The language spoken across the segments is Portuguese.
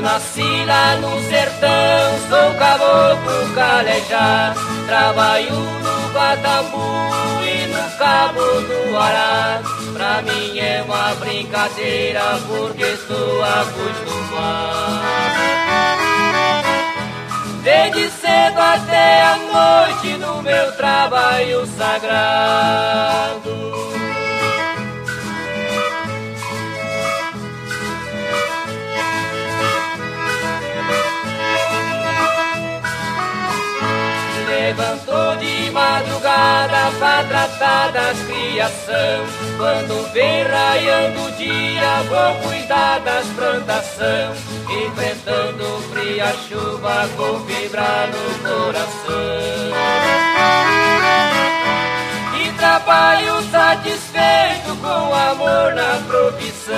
nasci lá no sertão, sou caboclo calejá. Trabalho no Batambu e no Cabo do Ará. Pra mim é uma brincadeira porque estou acostumado. Desde cedo até a noite no meu trabalho sagrado. Levantou de madrugada pra tratar das criação. Quando vem raiando o dia, vou cuidar das plantação. Enfrentando o frio, a chuva com fibra no coração. E trabalho satisfeito com amor na profissão.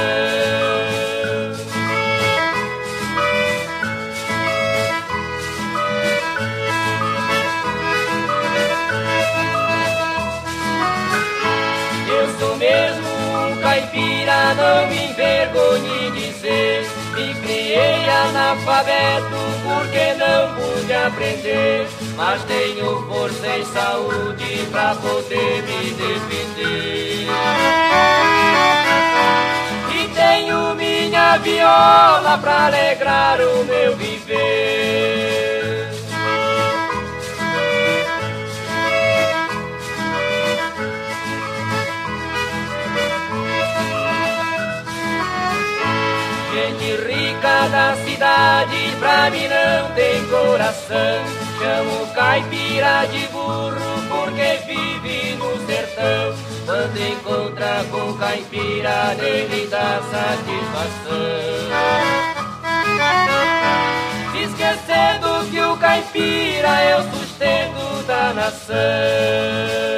Sou mesmo um caipira, não me envergonhe dizer. Me criei analfabeto porque não pude aprender. Mas tenho força e saúde pra poder me defender. E tenho minha viola pra alegrar o meu viver. Gente rica da cidade pra mim não tem coração. Chamo caipira de burro porque vive no sertão. Quando encontra com caipira nele dá satisfação. Esquecendo que o caipira é o sustento da nação.